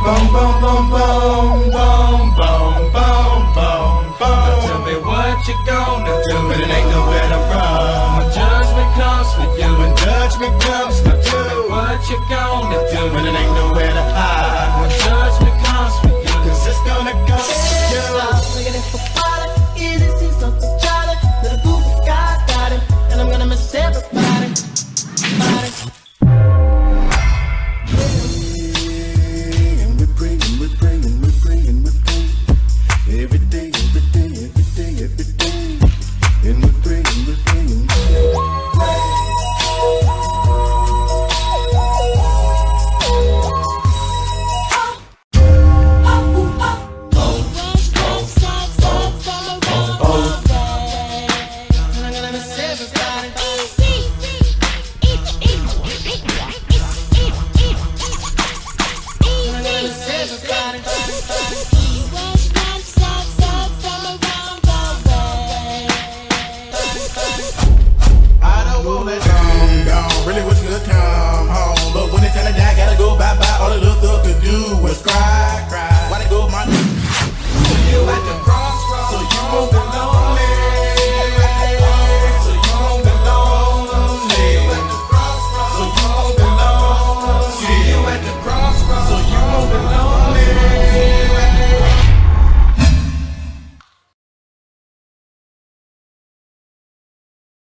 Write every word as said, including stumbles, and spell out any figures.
boom, boom, boom, boom, boom, boom, boom, boom, boom. Now tell me what you gonna do, but it ain't nowhere to run. When judgment comes for you, when judgment comes for you, what you gonna do, but it ain't nowhere to